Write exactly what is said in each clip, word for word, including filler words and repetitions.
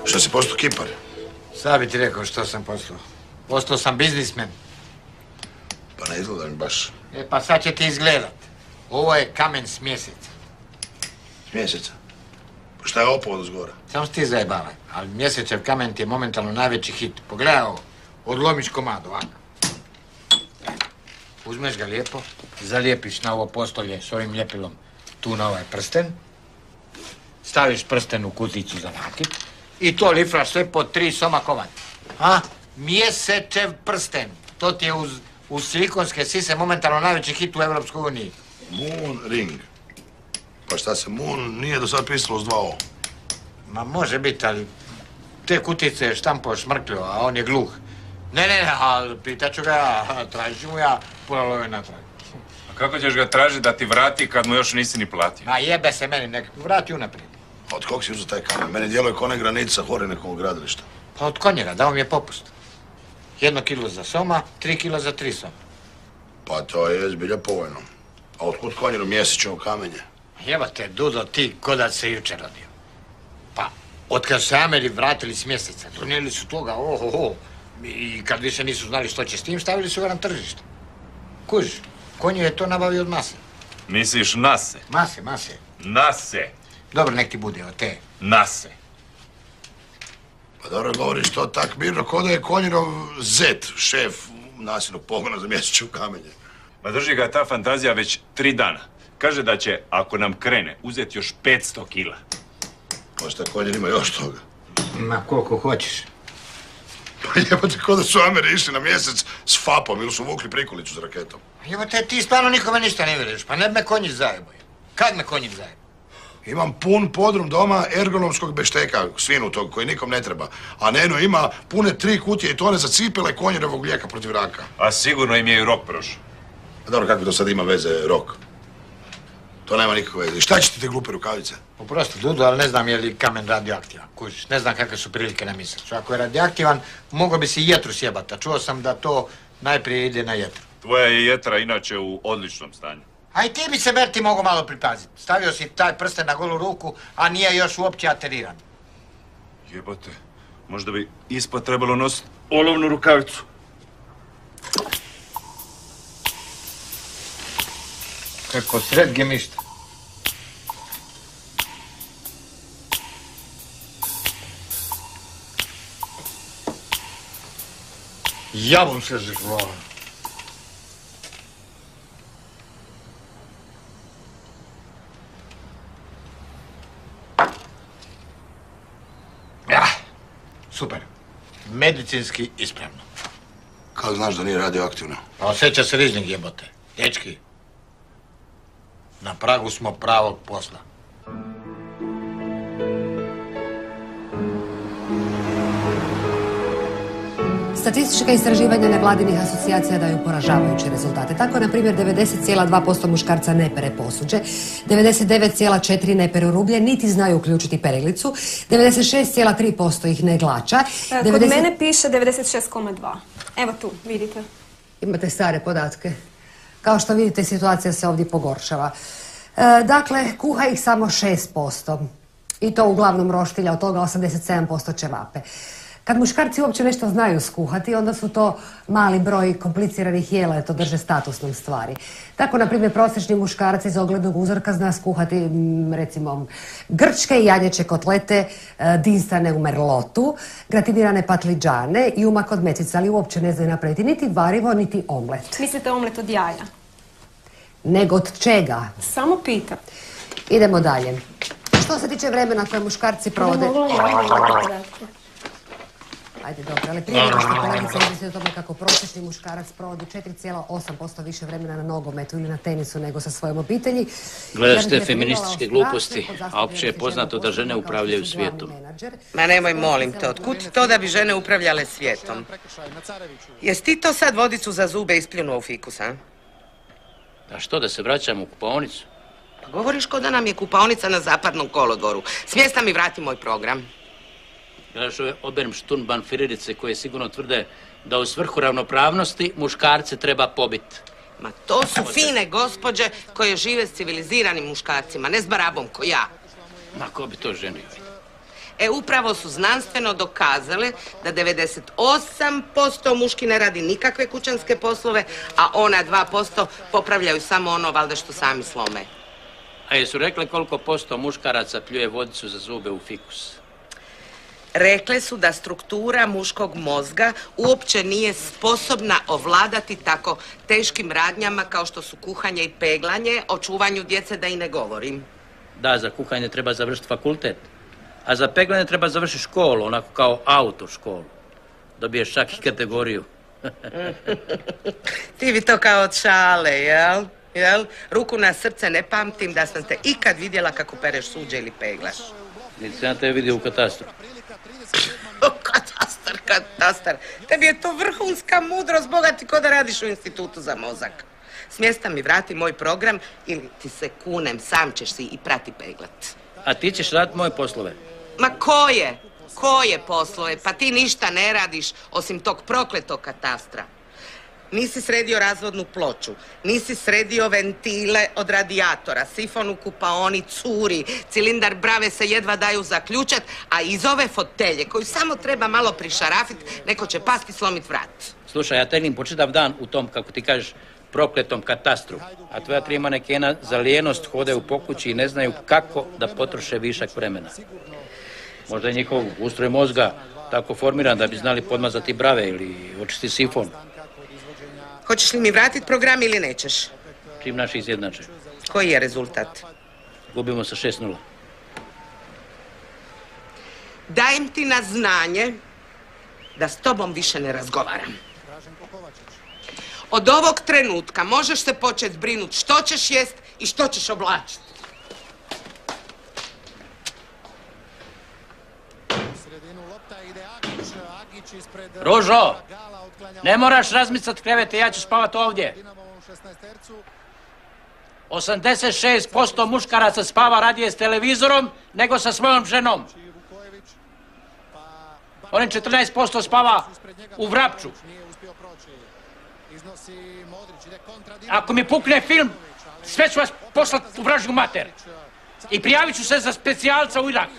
Što si postao kipar? Sad bi ti rekao što sam postao. Postao sam biznismen. Pa ne izgleda mi baš. E pa sad će ti izgledat. Ovo je kamen s mjeseca. S mjeseca? Pa šta je ovo povod zgora? Samo ti zajebavaj, ali mjesečev kamen ti je momentalno najveći hit. Pogledaj ovo, odlomiš komad ovako. Uzmeš ga lijepo, zalijepiš na ovo postolje s ovim ljepilom tu na ovaj prsten. Staviš prsten u kuticu za nakit i to lifraš sve po tri soma komad. A? Mjesečev prsten. To ti je uz, uz silikonske sise momentalno najveći hit u Evropskoj uniji. Moon ring. Pa šta se, Moon nije do sad pisalo s dva O? Ma može biti, ali te kutice je štampao šmrklio, a on je gluh. Ne, ne, ali pitaću ga ja, tražit ću mu ja pola love natrag. A kako ćeš ga tražiti da ti vrati kad mu još nisi ni platio? Ma jebe se meni, nek vrati unaprijed. Od kog si uzeo taj kamen? Meni djeluje ko ne granica Horinekovog gradilišta. Pa od konjera, dao mi je popust. Jedno kilo za soma, tri kilo za tri soma. Pa to je zbilja povoljno. A otkud konjeru mjesečno kamenje? Jebate, Dudo, ti ko da se jučer rodio. Pa, otkad se Ameri vratili s mjeseca, donijeli su toga, ohoho. I kad više nisu znali što će s tim, stavili su ga na tržište. Kuž, konju je to nabavio od mase. Misliš nase? Mase, mase. Nase. Dobro, nek ti bude od te. Nase. Pa dobro govoriš to tak mirno, ko da je konjerov zet, šef nasilnog pogona za mjesečno kamenje. Ma drži ga ta fantazija već tri dana. Kaže da će, ako nam krene, uzeti još petsto kila. Možda konjer ima još toga. Ma koliko hoćeš. Pa jebate, ko da su Ameri išli na mjesec s fapom ili su vukli prikolicu s raketom. Jebate, ti stvarno nikome ništa ne vjeruješ, pa ne bi me konjić zajebao. Kad me konjić zajebao? Imam pun podrum doma ergonomskog bešteka, svinutog, koji nikom ne treba. A Neno ima pune tri kutije i tone za cipele konjerovog lijeka protiv raka. A sigurno im je i rok prošao. A dobro, kakve to sad ima veze rok? To nema nikakve veze. Šta će ti te glupe rukavice? Oprosti, Dudo, ali ne znam je li kamen radioaktivan. Kužiš, ne znam kakve su prilike na mjesecu. Ako je radioaktivan, mogao bi si jetru sjebati, a čuo sam da to najprije ide na jetru. Tvoja je jetra inače u odličnom stanju. A i ti bi se, Berti, mogao malo pripaziti. Stavio si taj prsten na golu ruku, a nije još uopće ateriran. Jebote, možda bi ispod trebalo nositi olovnu rukavicu. Kako sred gemišta. Jabom se zrvala. Ja, super. Medicinski ispravno. Kako znaš da nije radioaktivno? Pa osjeća se riznik, jebote. Dečki, na pragu smo pravog posla. Statistička istraživanja nevladinih asocijacija daju poražavajuće rezultate. Tako, na primjer, devedeset zarez dva posto muškarca ne pere posuđe, devedeset devet zarez četiri ne pere rublje, niti znaju uključiti perilicu, devedeset šest zarez tri posto ih ne glača. Kod devedeset... mene piše devedeset šest zarez dva. Evo tu, vidite. Imate stare podatke. Kao što vidite, situacija se ovdje pogoršava. E, dakle, kuha ih samo šest posto. I to uglavnom roštilja, od toga osamdeset sedam posto ćevape. Kad muškarci uopće nešto znaju skuhati, onda su to mali broj kompliciranih jela, to drže statusnom stvari. Tako, na primjer, prosječni muškarac iz oglednog uzorka zna skuhati, recimo, grčke i janjeće kotlete, dinstane u merlotu, gratinirane patliđane i umak od mecica, ali uopće ne znaju napraviti niti varivo, niti omlet. Mislite omlet od jaja? Nego od čega? Samo pitam. Idemo dalje. Što se tiče vremena koje muškarci provode... Ajde, dobro, ali prije nego što kolegica izmisli o tome kako prosječni muškarac provodi četiri zarez osam posto više vremena na nogometu ili na tenisu nego sa svojom obitelji. Gledaš te feminističke gluposti, a opće je poznato da žene upravljaju svijetom. Ma nemoj, molim te, otkud to da bi žene upravljale svijetom? Jesi ti to sad vodicu za zube ispljunuo u fikus, a? A što, da se vraćamo u kupaonicu? Pa govoriš ko da nam je kupaonica na zapadnom kolodvoru. Smjesta mi vrati moj program. Gledaš ove Obermsturmbahn firirice koje sigurno tvrde da u svrhu ravnopravnosti muškarce treba pobiti. Ma to su fine gospođe koje žive s civiliziranim muškarcima, ne s barabom ko ja. Ma ko bi to ženio? E, upravo su znanstveno dokazale da devedeset osam posto muški ne radi nikakve kućanske poslove, a ona dva posto popravljaju samo ono, valjda, što sami slome. A jesu rekli koliko posto muškaraca pljuje vodicu za zube u fikus? Rekle su da struktura muškog mozga uopće nije sposobna ovladati tako teškim radnjama kao što su kuhanje i peglanje, o čuvanju djece da i ne govorim. Da, za kuhanje treba završiti fakultet, a za peglanje treba završiti školu, onako kao autoškolu. Dobiješ čak i kategoriju. Ti bi to kao od šale, jel? Jel? Ruku na srce ne pamtim da sam te ikad vidjela kako pereš suđe ili peglaš. Niti sam te vidio u katastru. Katastar, katastar. Tebi je to vrhunska mudrost, Boga ti, ko da radiš u institutu za mozak. S mjesta mi vrati moj program ili ti se kunem, sam ćeš si i prati peglat. A ti ćeš raditi moje poslove? Ma koje? Koje poslove? Pa ti ništa ne radiš osim tog prokletog katastra. Nisi sredio razvodnu ploču, nisi sredio ventile od radijatora, sifon u kupaoni curi, cilindar brave se jedva daju zaključat, a iz ove fotelje koju samo treba malo prišarafit, neko će pasti i slomit vrat. Slušaj, ja tegnim po čitav dan u tom, kako ti kažeš, prokletom katastru, a tvoja tri manekena za lijenost hode u pokući i ne znaju kako da potroše višak vremena. Možda je njihov ustroj mozga tako formiran da bi znali podmazati brave ili očisti sifon. Hoćeš li mi vratiti program ili nećeš? Čim naši izjednače. Koji je rezultat? Gubimo sa šest nula. Dajem ti na znanje da s tobom više ne razgovaram. Od ovog trenutka možeš se početi brinuti što ćeš jest i što ćeš oblačiti. Ružo, ne moraš razmicati krevete, ja ću spavati ovdje. osamdeset šest posto muškaraca spava radije s televizorom nego sa svojom ženom. Onim četrnaest posto spava u Vrapču. Ako mi pukne film, sve ću vas poslati u vražju mater. I prijavit ću se za specijalca u Irak.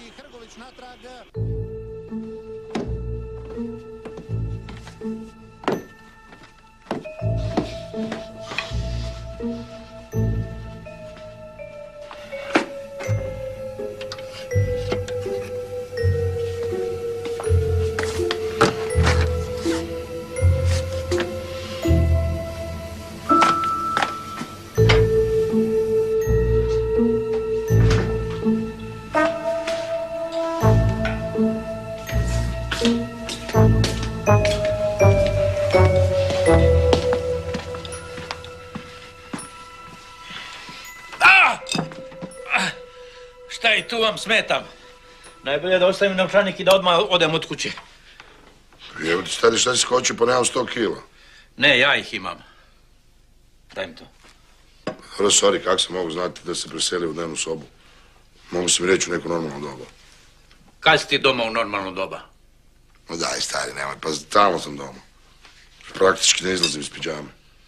Šta i tu vam smetam? Najbolje da ostavim novčanik i da odmah odem od kuće. Evo ti stari, šta si skočio, pa nemam sto kila. Ne, ja ih imam. Daj mi to. Dobro, sorry, kako se mogu znati da se preseli u dnevnu sobu? Mogu si mi reći u neko normalno doba. Kad si ti doma u normalno doba? No daj, stari, nemoj, pa tamo sam doma. Praktički ne izlazim iz pidžame.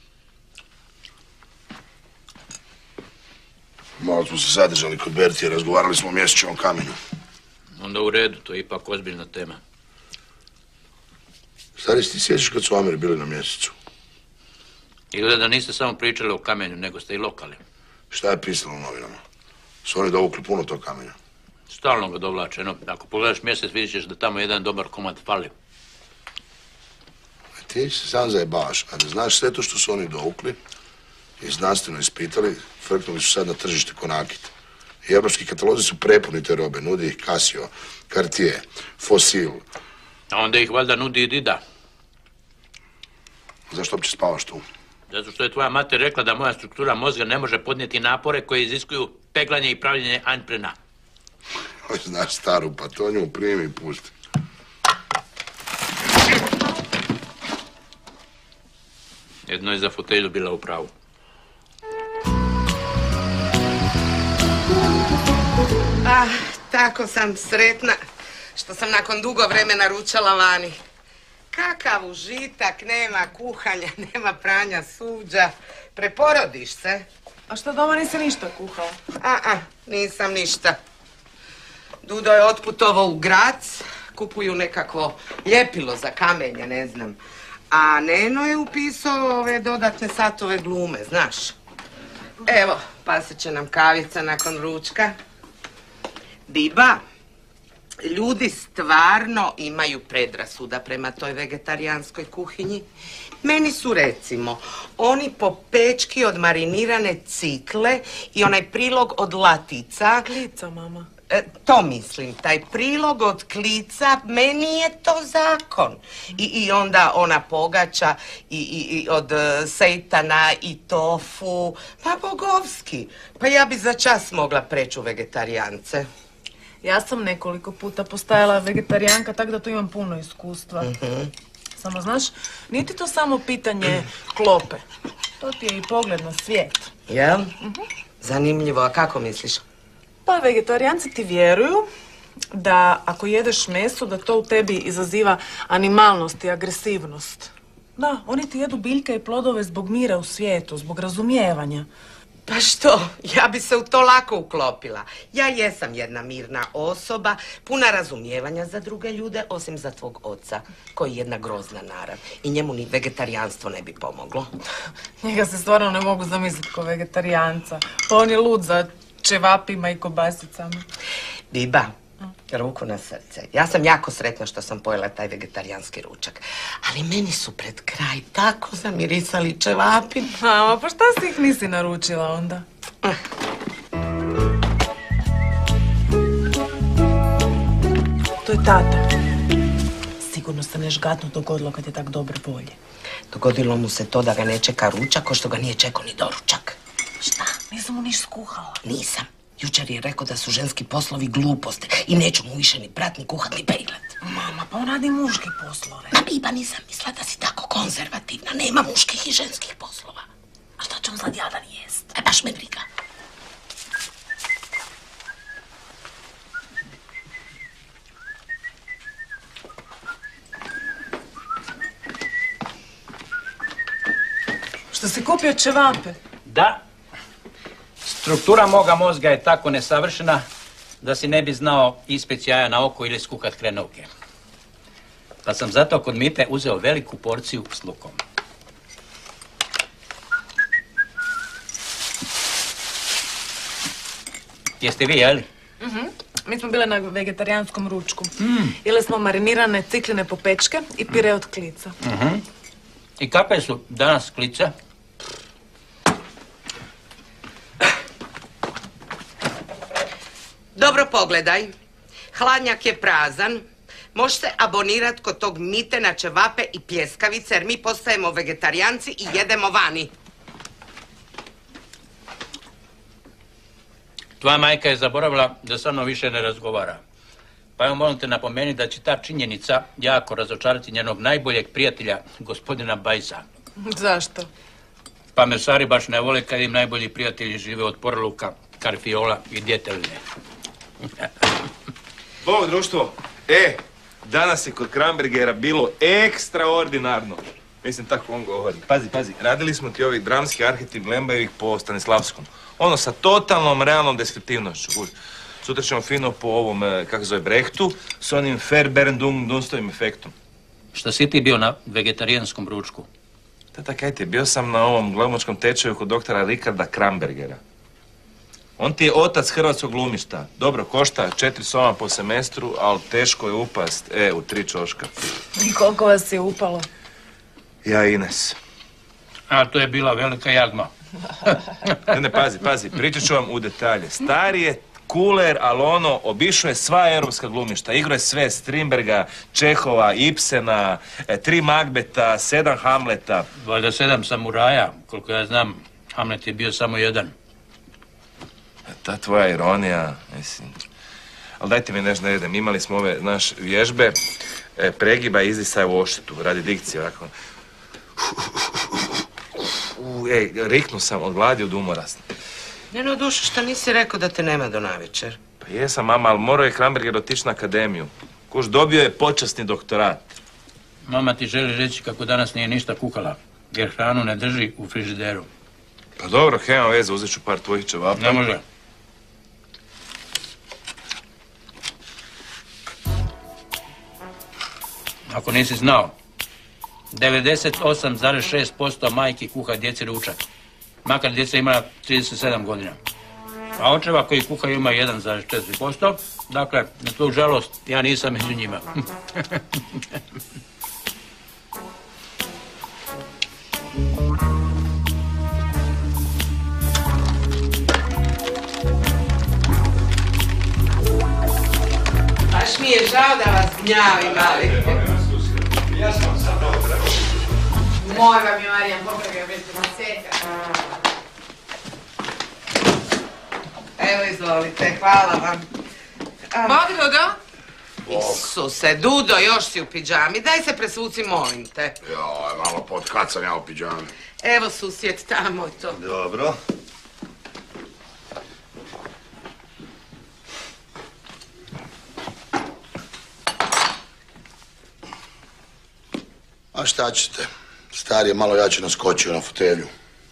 Malo smo se zadržali kod Bertije, razgovarali smo o mjesečevom kamenu. Onda u redu, to je ipak ozbiljna tema. Stari, si ti sjećaš kad su Ameri bili na mjesecu? Ili da niste samo pričali o kamenju, nego ste i lokali. Šta je pisalo u novinama? Su oni dovukli puno tog kamenja? Stalno ga dovlače, no, ako pogledaš mjesec vidit ćeš da tamo jedan dobar komad fali. A ti se sam zajebavaš, a da znaš sve to što su oni dovukli i znanstveno ispitali, frknuli su sad na tržište ko nakit. I evropski katalozi su prepuni te robe, nudi ih Casio, Cartier, Fossil. A onda ih valjda nudi i Dida. Zašto uopće spavaš tu? Zato što je tvoja mater rekla da moja struktura mozga ne može podnijeti napore koje iziskuju peglanje i pravljenje anjprena. Oj, znaš staru, pa to nju primi i pusti. Jedno je za fotelju bila u pravu. Ah, tako sam sretna što sam nakon dugo vremena ručala vani. Kakav užitak, nema kuhanja, nema pranja suđa. Preporodiš se. A što doma nisi ništa kuhao? A, a, nisam ništa. Dudo je otputovao u Grac, kupuju nekakvo ljepilo za kamenje, ne znam. A Neno je upisao ove dodatne satove glume, znaš. Evo, pasit će nam kavica nakon ručka. Biba, ljudi stvarno imaju predrasuda prema toj vegetarijanskoj kuhinji. Meni su, recimo, oni popečki od marinirane cikle i onaj prilog od latica. Klica, mama. E, to mislim, taj prilog od klica, meni je to zakon. I, i onda ona pogača i, i, i od uh, sejtana i tofu. Pa bogovski. Pa ja bi za čas mogla preći u vegetarijance. Ja sam nekoliko puta postajala vegetarijanka, tako da tu imam puno iskustva. Mm-hmm. Samo, znaš, nije ti to samo pitanje klope. To ti je i pogled na svijet. Jel? Mm-hmm. Zanimljivo, a kako misliš? Pa vegetarijanci ti vjeruju da ako jedeš meso, da to u tebi izaziva animalnost i agresivnost. Da, oni ti jedu biljke i plodove zbog mira u svijetu, zbog razumijevanja. Pa što, ja bi se u to lako uklopila. Ja jesam jedna mirna osoba, puna razumijevanja za druge ljude, osim za tvog oca, koji je jedna grozna narav. I njemu ni vegetarijanstvo ne bi pomoglo. Njega se stvarno ne mogu zamisliti ko vegetarijanca. Pa on je lud za čevapima i kobasicama. Biba, ruku na srce. Ja sam jako sretna što sam pojela taj vegetarijanski ručak. Ali meni su pred kraj tako zamirisali čevapi. Mama, pa šta si ih nisi naručila onda? To je tata. Sigurno se ne žgatno dogodilo kad je tak dobre volje. Dogodilo mu se to da ga ne čeka ručak, ko što ga nije čekao ni doručak. Šta? Nisam mu niš skuhala. Nisam. Jučer je rekao da su ženski poslovi gluposti i neću mu više ni prat, ni kuhat, ni peglat. Mama, pa on radi muške poslove. Ma Biba, nisam mislila da si tako konzervativna. Nema muških i ženskih poslova. A šta će on sad jadan jest? E, baš me briga. Što si kupio čevape? Da. Struktura moga mozga je tako nesavršena da si ne bi znao ispeć jaja na oko ili skuhat hrenovke. Pa sam zato kod Mite uzeo veliku porciju s lukom. Jeste vi jeli? Mhm. Mi smo bile na vegetarijanskom ručku. Mm. Jeli smo marinirane cikline popečke i pire od klica. Mhm. I kakve su danas klice? Dobro pogledaj. Hladnjak je prazan. Možeš se abonirat kod tog Mite na čevape i pljeskavice, jer mi postajemo vegetarijanci i jedemo vani. Tvoja majka je zaboravila da sa mnom više ne razgovara. Pa evo molim te napomenuti da će ta činjenica jako razočarati njenog najboljeg prijatelja, gospodina Bajza. Zašto? Pa mesari baš ne vole kad im najbolji prijatelji žive od porluka, karfiola i djeteline. Bog društvo, e, danas je kod Krambergera bilo ekstraordinarno. Mislim, tako on govori. Pazi, pazi, radili smo ti ovih dramskih arhetip Lembajevih po Stanislavskom. Ono sa totalnom realnom deskriptivnošću. Sutra ćemo fino po ovom, kako zove, Brechtu, s onim Fairbairn-Dunstovim efektom. Šta si ti bio na vegetarijanskom ručku? Tata, kaj ti, bio sam na ovom gledamočkom tečaju kod doktora Rikarda Krambergera. On ti je otac hrvatskog glumišta. Dobro, košta četiri soma po semestru, ali teško je upast, e, u tri čoška. I koliko vas je upalo? Ja i Ines. A to je bila velika jagma. Ne, ne, pazi, pazi, pričat ću vam u detalje. Stari je kuler, ali ono, obišao je sva europska glumišta. Igro je sve, Strindberga, Čehova, Ibsena, e, tri Magbeta, sedam Hamleta. Valjda sedam samuraja, koliko ja znam, Hamlet je bio samo jedan. Ta tvoja ironija, mislim. Ali dajte mi nešto da jedem. Imali smo ove, znaš, vježbe, e, pregiba i izdisaj u oštetu, radi dikcije, ovako. U, ej, riknu sam od gladi, od umora. Ne, no dušu, šta nisi rekao da te nema do navečer? Pa jesam, mama, ali morao je Kramberger otići na akademiju. Kuš, dobio je počasni doktorat. Mama ti želi reći kako danas nije ništa kuhala, jer hranu ne drži u frižideru. Pa dobro, nema veze, uzet ću par tvojih čevapa. Ne može. Ako nisi znao, devedeset osam zarez šest posto majki kuha djeci ručak. Makar djeca ima trideset sedam godina. A očeva koji kuhaju ima jedan zarez četiri posto. Dakle, na tu žalost, ja nisam među njima. Baš mi je žao da vas gnjavim, ali... Ja sam sad ovo trebao. Moj vam je Marijan popravio bez maceta. Evo, izvolite, hvala vam. Bog, Dudo? Isuse, Dudo, još si u pidžami. Daj se presvuci, molim te. Joj, malo pod, kad sam ja u pidžami? Evo, susjed, tamo je to. Dobro. A šta ćete? Star je malo jače naskočio na fotelju.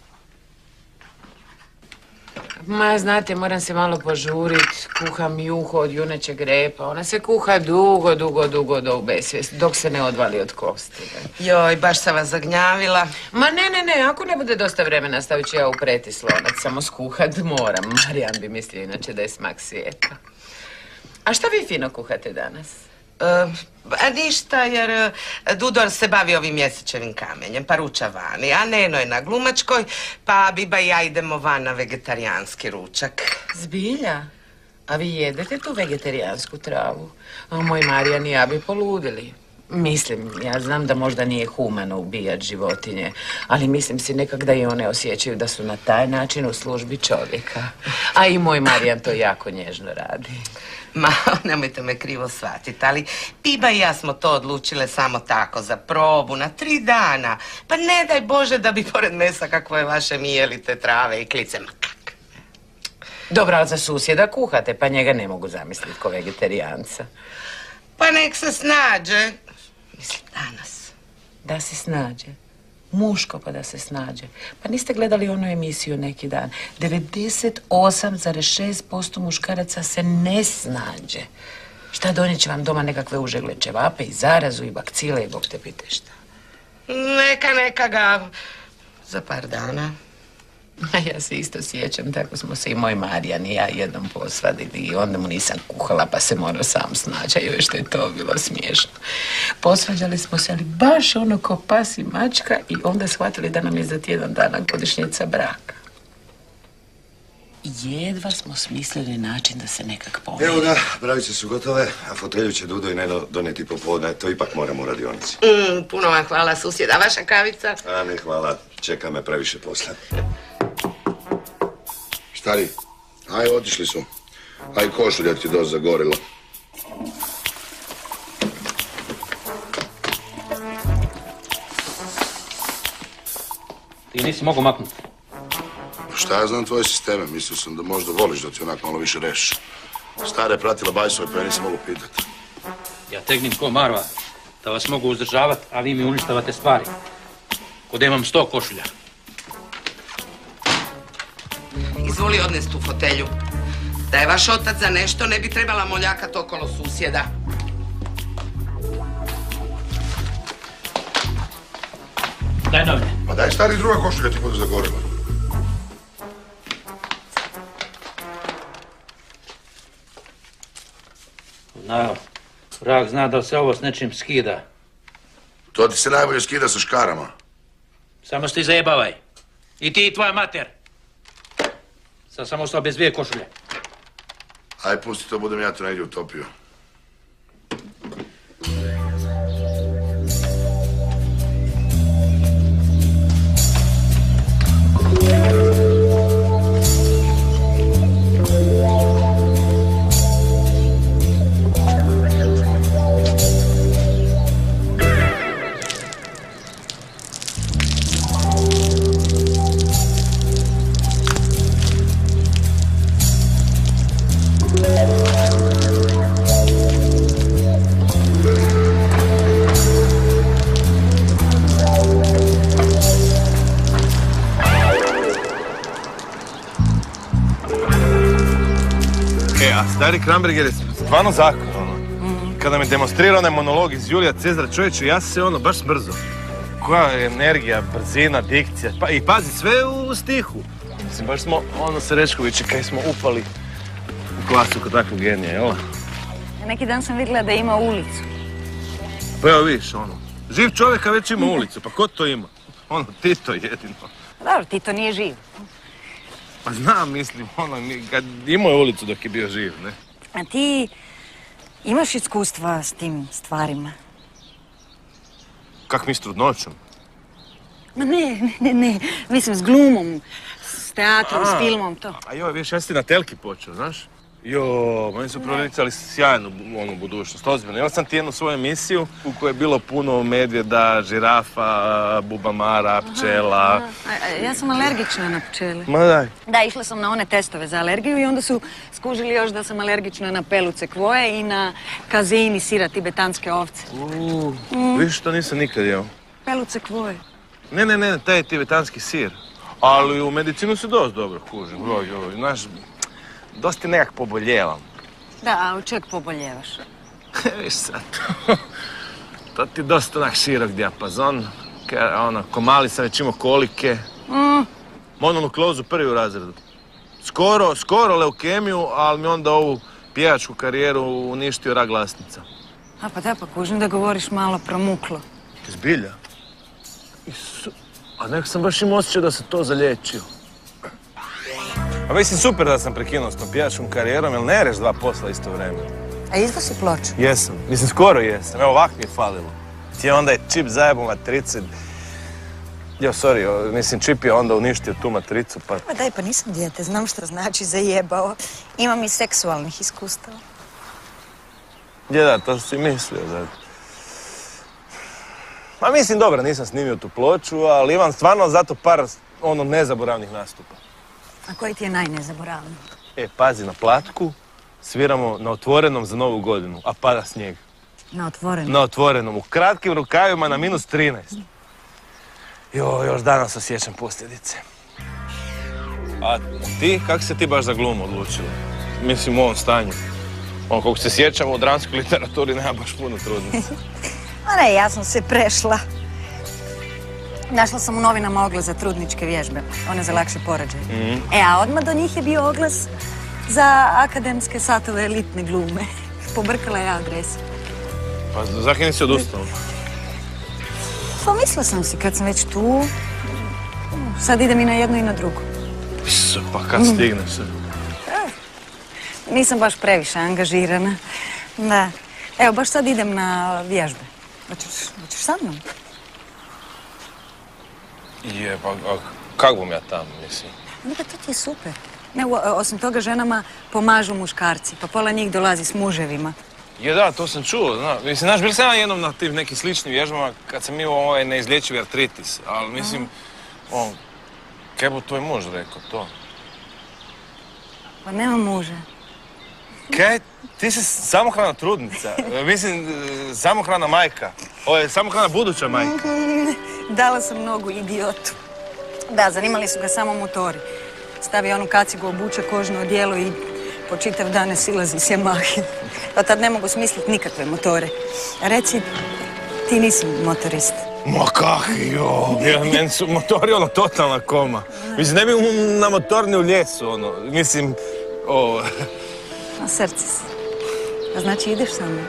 Ma, znate, moram se malo požurit. Kuham juhu od junećeg repa. Ona se kuha dugo, dugo, dugo do besvijesti, dok se ne odvali od kosti. Joj, baš sam vas zagnjavila. Ma ne, ne, ne, ako ne bude dosta vremena, stavit ću ja u pretislonac. Samo skuhat moram. Marijan bi mislio inače da je smak svijeta. A šta vi fino kuhate danas? A ništa, jer Dudor se bavi ovim mjesečevim kamenjem, pa ruča vani, a Neno je na glumačkoj, pa Biba i ja idemo van na vegetarijanski ručak. Zbilja? A vi jedete tu vegetarijansku travu? A moj Marijan i ja bi poludili. Mislim, ja znam da možda nije humano ubijat životinje, ali mislim si nekak da i one osjećaju da su na taj način u službi čovjeka. A i moj Marijan to jako nježno radi. Ma, nemojte me krivo shvatiti, ali Biba i ja smo to odlučile samo tako, za probu, na tri dana. Pa ne daj Bože da bi pored mesa kakvo je vaše mi jeli te trave i klice, ma kak. Dobro, ali za susjeda kuhate, pa njega ne mogu zamisliti ko vegetarijanca. Pa nek se snađe. Mislim, danas. Da se snađe? Muško pa da se snađe. Pa niste gledali onu emisiju neki dan? devedeset osam zarez šest posto muškaraca se ne snađe. Šta, donijet će vam doma nekakve užegle ćevape i zarazu i bakcile i bog te pite šta? Neka, neka ga za par dana. A ja se isto sjećam, tako smo se i moj Marijan i ja jednom posvadili i onda mu nisam kuhala pa se morao sam snaći, a joj što je to bilo smiješno. Posvađali smo se, ali baš ono ko pas i mačka i onda shvatili da nam je za tjedan dana godišnjica braka. Jedva smo smislili način da se nekak pomije. Evo da, bravice su gotove, a fotelju će Dudo i Neno donijeti popodne, to ipak moramo u radionici. Mm, puno vam hvala, susjeda. Vaša kavica? A ne, hvala, čeka me previše posla. Stari, aj, otišli su. Aj, košulja ti dosta zagorila. Ti nisi mogu maknuti. Šta ja znam tvoje sisteme? Mislio sam da možda voliš da ti onak malo više rešiš. Stara je pratila bajsove, pa ja nisam mogu pitati. Ja tegnim ko marva, da vas mogu uzdržavat, a vi mi uništavate stvari. Ko da imam sto košulja. Izvoli odnest tu fotelju. Da je vaš otac za nešto, ne bi trebala moljakat okolo susjeda. Daj novine. Pa daj, stari, druga košulja ti budu zagorila. Znao, vrag zna da se ovo s nečim skida. To ti se najbolje skida sa škarama. Samo se ti zajebavaj. I ti i tvoja mater. Sad sam ostao bez dvije košulje. Aj, pusti to, budem ja to negdje utopio. Stari Kramberger je stvarno zakon, ono. kada mi demonstrirao onaj monolog iz Julija Cezara, čovječe, ja sam se ono baš smrzo. Koja je energija, brzina, dikcija, pa i pazi, sve u stihu. Mislim, baš smo, ono, Serečkovići, kaj smo upali u klasu kod takvog genija, jel? Neki dan sam vidjela da ima ulicu. Pa evo vidiš, ono, živ čovjeka već ima ulicu, pa ko to ima? Ono, Tito jedino. Dobro, Tito nije živ. Pa znam, mislim, ono, kad imao je ulicu dok je bio živ, ne? A ti imaš iskustva s tim stvarima? Kak mi s trudnoćom? Ma ne, ne, ne, ne. Mislim, s glumom, s teatrom, s filmom, to. A joj, vidiš, ja si na telki počeo, znaš? Jo, meni su pronicali sjajnu onu budućnost, ozbiljno. Imao sam ti jednu svoju emisiju u kojoj je bilo puno medvjeda, žirafa, bubamara, pčela. Aha, aha. A, ja sam alergična na pčele. Ma daj. Da, išla sam na one testove za alergiju i onda su skužili još da sam alergična na peluce kvoje i na kazein i sira tibetanske ovce. Uuu, Mm. vidiš što nisam nikad jeo. Peluce kvoje. Ne, ne, ne, taj je tibetanski sir. Ali u medicinu se dosta dobro kužim. Joj, joj, znaš, dosta ti nekak poboljevam. Da, a od čeg poboljevaš? Viš sad, to ti dosta onak širok dijapazon. Ono, ko mali sam već imao kolike. Mm. Mononukleozu prvi u razredu. Skoro, skoro leukemiju, ali mi onda ovu pjevačku karijeru uništio rak glasnica. A pa da, pa kužim da govoriš malo promuklo. Zbilja? Isu... A nek sam baš imao osjećaj da se to zaliječio. A mislim, super da sam prekinuo s tom pjevačkom karijerom, jer ne reš dva posla isto vrijeme. A izdao si ploču? Jesam. Mislim, skoro jesam. Evo, ovak mi je falilo. Ti onda je čip zajebao matrice. Jo, sorry, mislim, čip je onda uništio tu matricu, pa... Pa daj, pa nisam dijete, znam što znači zajebao. Imam i seksualnih iskustava. Je da, to si mislio, da. Ma mislim, dobro, nisam snimio tu ploču, ali imam stvarno zato par, ono, nezaboravnih nastupa. A koji ti je najnezaboravniji? E, pazi, na Platku sviramo na otvorenom za Novu godinu, a pada snijeg. Na otvorenom? Na otvorenom, u kratkim rukavima na minus trinaest. Jo, još danas osjećam posljedice. A ti, kako se ti baš za glumu odlučila? Mislim, u ovom stanju. Ono, kako se sjećamo, u dramskoj literaturi nema baš puno trudnica. Ma ne, ja sam se prešla. Našla sam u novinama oglas za trudničke vježbe, one za lakše porođaje. Mm. E, a odmah do njih je bio oglas za akademske satove elitne glume. Pobrkala je adresu. Pa zakaj nisi odustala? Pa mislila sam si, kad sam već tu, sad idem i na jedno i na drugo. Isu, pa kad stigneš se? Nisam baš previše angažirana. Da. Evo, baš sad idem na vježbe. Hoćeš, hoćeš sa mnom? Je, pa a kak bom ja tamo, mislim? Ne, pa to ti je super. Ne, o- osim toga ženama pomažu muškarci, pa pola njih dolazi s muževima. Je, da, to sam čuo, zna. Mislim, znaš, bili sam ja jednom na tim nekim sličnim vježbama kad sam imao ovaj neizlječivi artritis, ali mislim, on, kaj bo tvoj muž rekao to? Pa nema muža. Kaj, ti si samohrana trudnica, mislim, samohrana majka, ovo je samohrana buduća majka. Dala sam nogu idiotu. Da, zanimali su ga samo motori. Stavi onu kacigu, obuče kožno odijelo i po čitav dan ne silazi s Yamahe. Pa tad ne mogu smisliti nikakve motore. A reci, ti nisi motorist. Ma kak, jo, ja, meni su motori ono totalna koma. Mislim, ne bi u- na motor ni u ljesu, ono, mislim, o... Na srce si. A znači ideš sa mnom?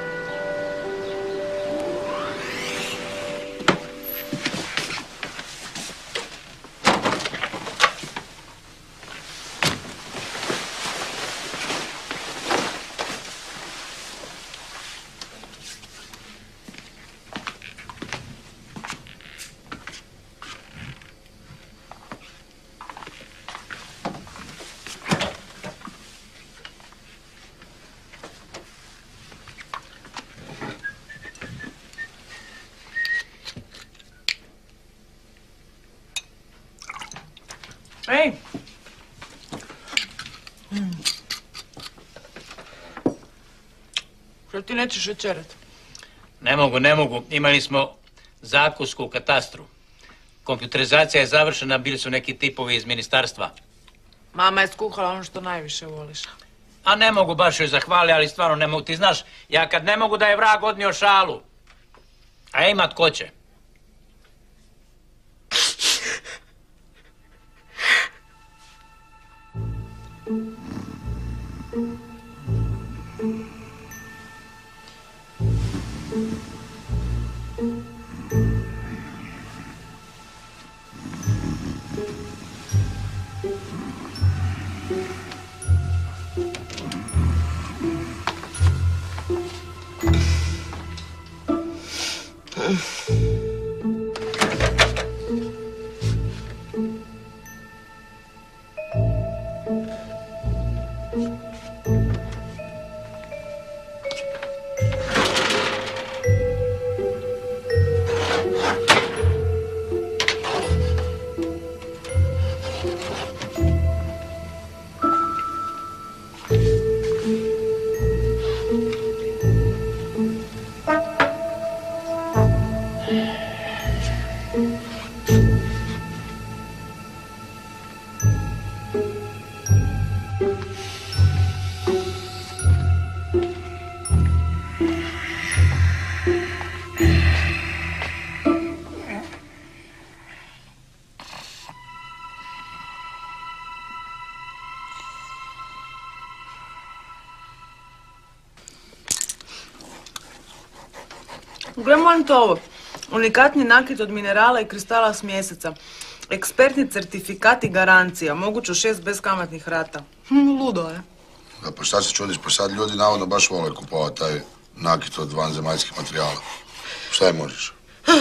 Ej! Što ti nećeš večerat? Ne mogu, ne mogu. Imali smo zakusku u katastru. Kompjuterizacija je završena, bili su neki tipovi iz ministarstva. Mama je skuhala ono što najviše voliš. A ne mogu baš joj zahvali, ali stvarno ne mogu. Ti znaš, ja kad ne mogu da je vrag odnio šalu, a ima tko će. Gle, molim to ovo. Unikatni nakit od minerala i kristala s mjeseca. Ekspertni certifikat i garancija. Moguće šest beskamatnih rata. Hm, ludo je. Da, pa šta se čudiš? Pa sad ljudi navodno baš vole kupovati taj nakit od vanzemaljskih materijala. Šta je možeš?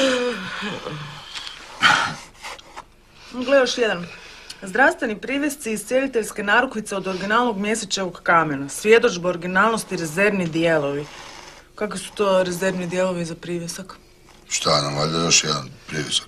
Gle, još jedan. Zdravstveni privjesci iz cijeliteljske narukvice od originalnog mjesečevog kamena. Svjedodžba originalnosti, rezervni dijelovi. Kakvi su to rezervni dijelovi za privjesak? Šta nam, valjda još jedan privjesak?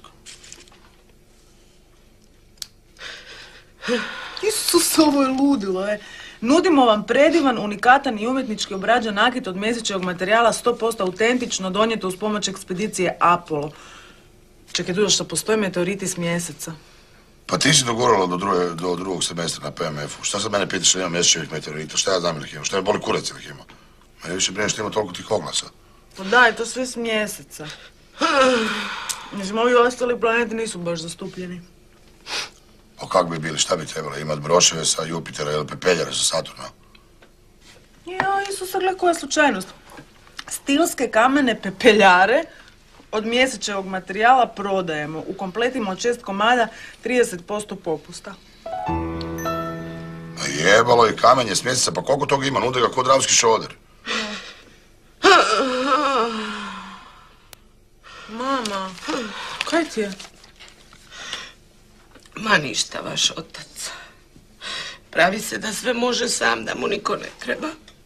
Isus, ovo je ludilo, je. Nudimo vam predivan, unikatan i umjetnički obrađen nakit od mjesečevog materijala sto posto autentično donijeto uz pomoć ekspedicije Apollo. Čekaj, tu što postoji meteoriti s mjeseca. Pa ti si dogurala do, druge, do drugog semestra na P M F-u. Šta sad mene pitaš što ima mjesečevih meteorita? Šta ja znam ili ih ima? Šta me boli kurac ili ih ima? Mene više brine što ima toliko tih oglasa. Pa daj, to sve s mjeseca. Mislim, ovi ostali planeti nisu baš zastupljeni. Pa kak bi bili, šta bi trebalo? Imat broševe sa Jupitera ili pepeljare sa Saturna? Ja, Isusa, gle, koja slučajnost. Stilske kamene pepeljare od mjesečevog materijala prodajemo. U kompletima od šest komada trideset posto popusta. A jebalo i kamenje s mjeseca, pa koliko toga ima? Nude ga kod dravski šoder. Mama, kaj ti je? Ma ništa, vaš otac. Pravi se da sve može sam, da mu niko ne treba.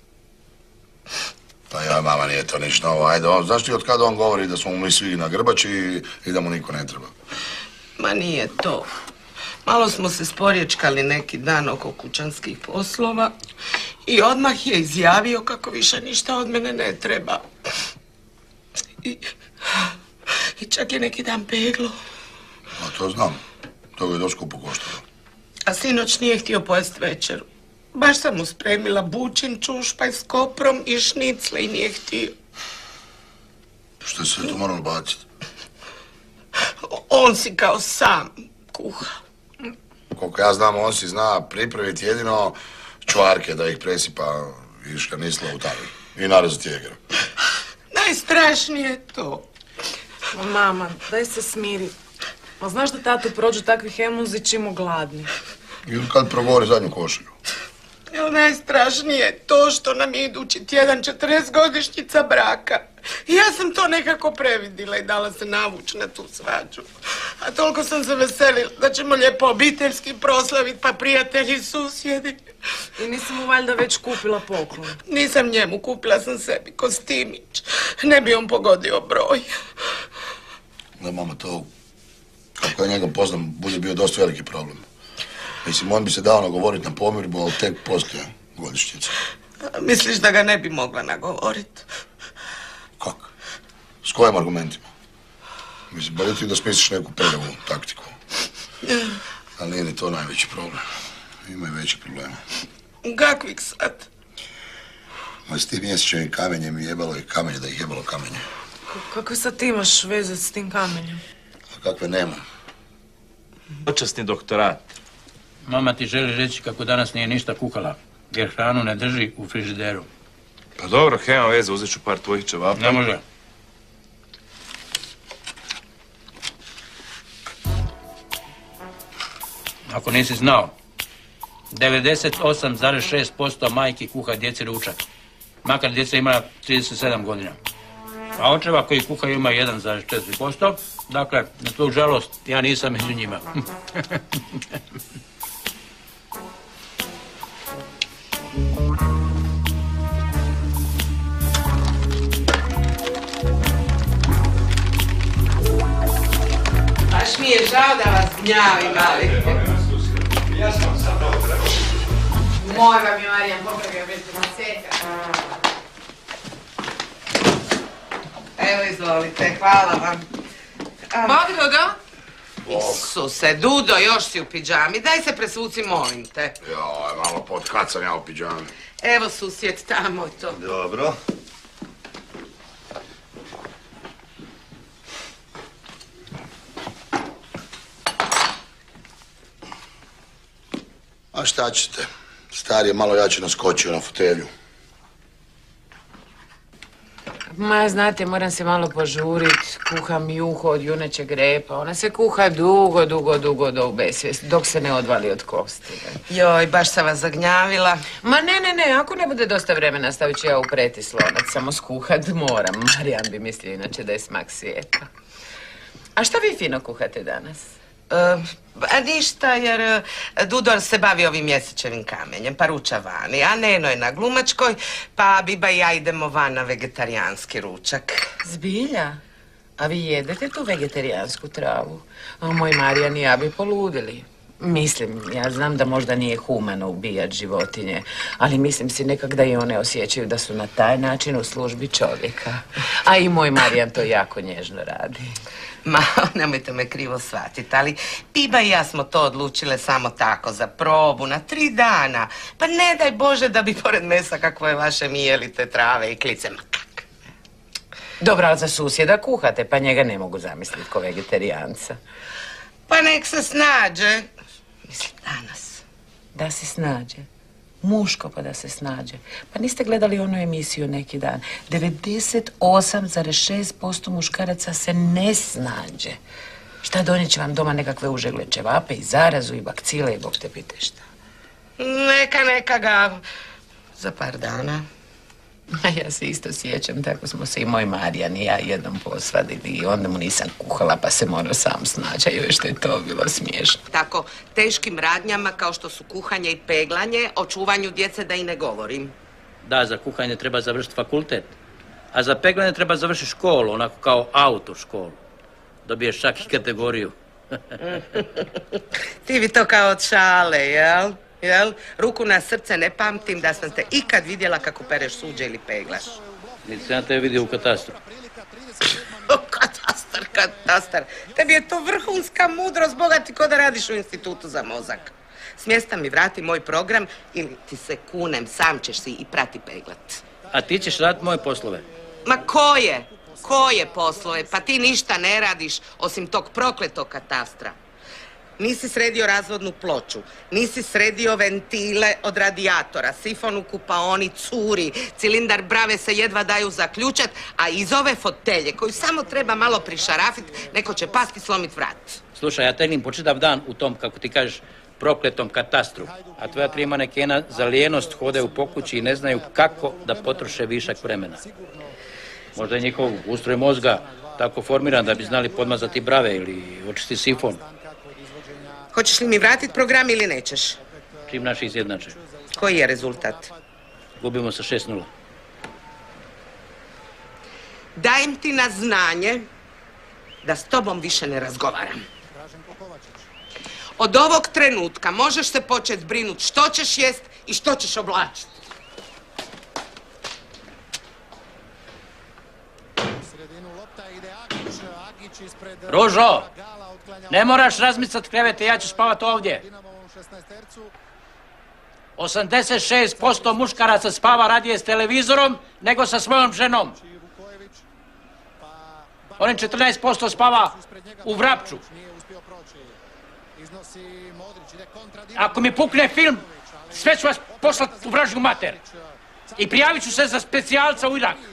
Pa ja, mama, nije to ništa novo. Ajde, on, znaš ti od kada on govori da smo mi svi na grbači i, i da mu niko ne treba? Ma nije to. Malo smo se sporječkali neki dan oko kućanskih poslova i odmah je izjavio kako više ništa od mene ne treba. I, i čak je neki dan peglo. A to znam. To je dosta skupo koštalo. A sinoć nije htio pojest večeru. Baš sam mu spremila bučin čušpaj s koprom i šnicle i nije htio. Što je sve to moralo baciti? On si kao sam kuha. Koliko ja znam, on si zna pripraviti jedino čvarke da ih presipa i škanisla u tavi. I narezati jegera. Najstrašnije je to. Mama, daj se smiri. Pa znaš da tatu prođu takvi hemuzi čim gladni? Ili kad progovori zadnju košulju. Jel najstrašnije je to što nam je idući tjedan četrdesetogodišnjica braka. I ja sam to nekako previdila i dala se navuć na tu svađu. A toliko sam se veselila da ćemo lijepo obiteljski proslaviti, pa prijatelji i susjedi. I nisi mu valjda već kupila poklon? Nisam njemu, kupila sam sebi kostimić. Ne bi on pogodio broj. Da, mama, to, kako ja njega poznam, bude bio dosta veliki problem. Mislim, on bi se dao nagovoriti na pomirbu, ali tek poslije godišnjice. Misliš da ga ne bi mogla nagovoriti? Kako? S kojim argumentima? Mislim, bolje ti da smisliš neku prljavu taktiku. Ali nije ni to najveći problem. Ima i veći problema. Kakvih sad? Ma s tim mjesečevim kamenjem jebalo i kamenje da ih jebalo kamenje. Kakve sad ti imaš veze s tim kamenjem? A kakve nemam. Počasni doktorat. Mama ti želi reći kako danas nije ništa kuhala, jer hranu ne drži u frižideru. Pa dobro, nema veze, uzet ću par tvojih čevapa. Ne može. Ako nisi znao, devedeset osam zarez šest posto majki kuha djeci ručak, makar djeca imala trideset sedam godina. A očeva koji kuhaju ima jedan zarez četiri posto, dakle, na tvoju žalost, ja nisam među njima. Baš mi je žao da vas gnjavim, ali... Ja sam sad dobro. Moj vam je Marijan popravio bez maseka. Evo, izvolite, hvala vam. Magdo, da? Isuse, Dudo, još si u pidžami. Daj se presvuci, molim te. Joj, malo pod, kad sam ja u pidžami? Evo, susjed, tamo je to. Dobro. A šta ćete? Star je malo jače naskočio na fotelju. Ma, znate, moram se malo požurit. Kuham juho od junećeg repa. Ona se kuha dugo, dugo, dugo do besvijest, dok se ne odvali od kosti. Joj, baš sam vas zagnjavila. Ma ne, ne, ne, ako ne bude dosta vremena, stavit ću ja u pretis lonac. Samo skuhat moram. Marijan bi mislio inače da je smak svijeta. A šta vi fino kuhate danas? A ništa, jer Dudo se bavi ovim mjesečevim kamenjem, pa ruča vani, a Neno je na glumačkoj, pa Biba i ja idemo van na vegetarijanski ručak. Zbilja? A vi jedete tu vegetarijansku travu? A moj Marijan i ja bi poludili. Mislim, ja znam da možda nije humano ubijat životinje, ali mislim si nekak da i one osjećaju da su na taj način u službi čovjeka. A i moj Marijan to jako nježno radi. Ma, nemojte me krivo shvatiti, ali Biba i ja smo to odlučile samo tako, za probu, na tri dana. Pa ne daj Bože da bi pored mesa kakvo je vaše mi jeli te trave i klice, ma kak. Dobro, ali za susjeda kuhate, pa njega ne mogu zamisliti ko vegetarijanca. Pa nek se snađe. Mislim, danas. Da se snađe. Muško pa da se snađe. Pa niste gledali onu emisiju neki dan? devedeset osam zarez šest posto muškaraca se ne snađe. Šta, donijet će vam doma nekakve užegle ćevape i zarazu i bakcile i bog te pite šta? Neka, neka ga za par dana. A ja se isto sjećam, tako smo se i moj Marijan i ja jednom posvadili i onda mu nisam kuhala pa se morao sam snaći, joj što je to bilo smiješno. Tako teškim radnjama kao što su kuhanje i peglanje, o čuvanju djece da i ne govorim. Da, za kuhanje treba završiti fakultet, a za peglanje treba završiti školu, onako kao autoškolu. Dobiješ čak i kategoriju. Ti bi to kao od šale, jel? Jel? Ruku na srce ne pamtim da sam te ikad vidjela kako pereš suđe ili peglaš. Niti sam te vidio u katastru. Katastar, katastar. Tebi je to vrhunska mudrost, Boga ti ko da radiš u institutu za mozak. S mjesta mi vrati moj program ili ti se kunem, sam ćeš si i prati peglat. A ti ćeš raditi moje poslove. Ma koje? Koje poslove? Pa ti ništa ne radiš osim tog prokletog katastra. Nisi sredio razvodnu ploču, nisi sredio ventile od radijatora, sifon u kupaoni curi, cilindar brave se jedva daju zaključat, a iz ove fotelje koju samo treba malo prišarafit, neko će pasti i slomit vrat. Slušaj, ja tegnim po čitav dan u tom, kako ti kažeš, prokletom katastru, a tvoja tri manekena za lijenost hodaju po kući i ne znaju kako da potroše višak vremena. Možda je njihov ustroj mozga tako formiran da bi znali podmazati brave ili očisti sifon. Hoćeš li mi vratit program ili nećeš? Čim naši izjednače. Koji je rezultat? Gubimo sa šest nula. Dajem ti na znanje da s tobom više ne razgovaram. Od ovog trenutka možeš se početi brinut što ćeš jest i što ćeš oblačiti. Ružo! Ne moraš razmicat krevete, ja ću spavat ovdje. osamdeset šest posto muškaraca spava radije s televizorom nego sa svojom ženom. Onim četrnaest posto spava u Vrapču. Ako mi pukne film, sve ću vas poslati u vražju mater. I prijavit ću se za specijalca u Irak.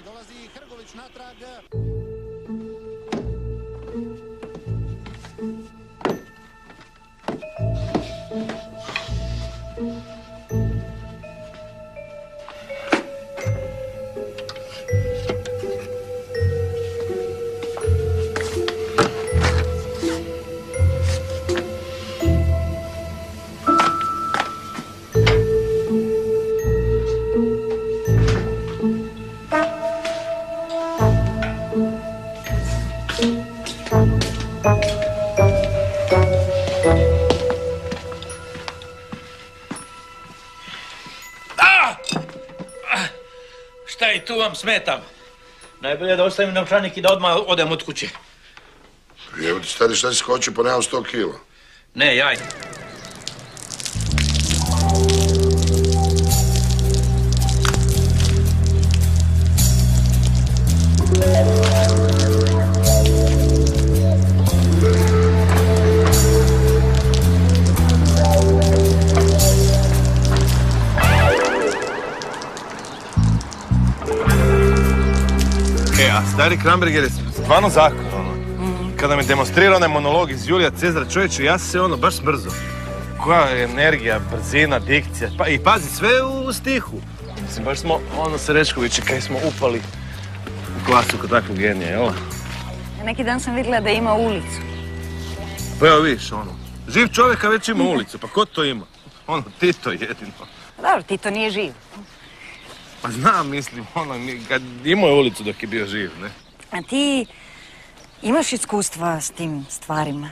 Šta i tu vam smetam? Najbolje da ostavim novčanik i da odmah odem od kuće. Evo ti stari, šta si skočio, pa nemam sto kila. Ne, jaj. E, a stari Kramberger je stvarno zakon, ono. Kada mi demonstrirao onaj monolog iz Julija Cezara, čovječe, ja sam se ono baš smrzo. Koja je energija, brzina, dikcija, pa i pazi, sve u stihu. Mislim, baš smo, ono, Serečkovići, kaj smo upali u klasu kod takvog genija, jel? Neki dan sam vidjela da ima ulicu. Pa evo vidiš, ono, živ čovjeka već ima ulicu, pa ko to ima? Ono, Tito jedino. Dobro, Tito nije živ. Pa znam, mislim, ono, kad imao je ulicu dok je bio živ, ne? A ti imaš iskustva s tim stvarima?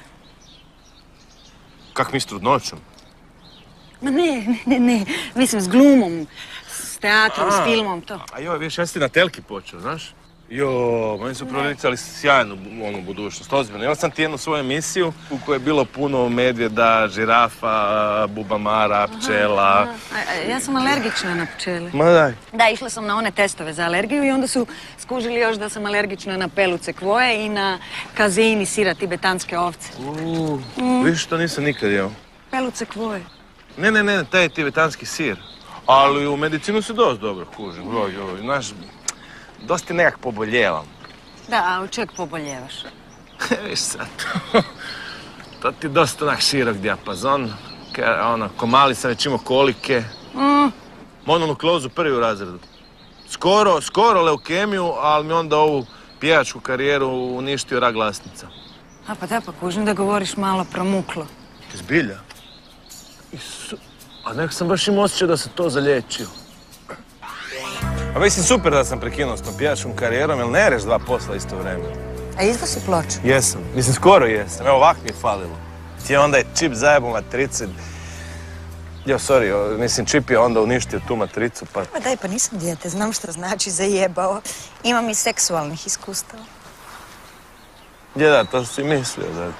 Kak mi s trudnoćom? Ma ne, ne, ne, mislim s glumom, s teatrom, s filmom, to. A joj, viš, ja si na telki počeo, znaš? Jo, meni su proricali sjajnu onu budućnost, ozbiljno. Imao sam ti jednu svoju emisiju u kojoj je bilo puno medvjeda, žirafa, bubamara, pčela. A, ja sam alergična na pčele. Ma daj. Da, išla sam na one testove za alergiju i onda su skužili još da sam alergična na peluce kvoje i na kazein i sira tibetanske ovce. Uuu, Mm. viš, to nisam nikad jeo. Peluce kvoje. Ne, ne, ne, taj je tibetanski sir. Ali u medicinu se dosta dobro kužim. Joj, joj, znaš, dosta nekak poboljevam. Da, a od čeg poboljevaš? Viš sad, to ti dosta onak širok dijapazon. Ono, ko mali sam već imao kolike. Mm. Mononukleozu prvi u razredu. Skoro, skoro leukemiju, ali mi onda ovu pjevačku karijeru uništio rak glasnica. A pa da, pa kužim da govoriš malo promuklo. Zbilja? Isu... A nek sam baš imao osjećaj da se to zaliječio. A mislim, super da sam prekinuo s tom pjevačkom karijerom, jer ne reš dva posla isto vreme. A izdao si ploču? Jesam. Mislim, skoro jesam. Evo, ovak mi je falilo. Ti je onda je čip zajebo matrice. Jo, sorry, mislim, čip je onda uništio tu matricu, pa... Pa daj, pa nisam dijete, znam što znači zajebao. Imam i seksualnih iskustava. Je da, to si mislio, da...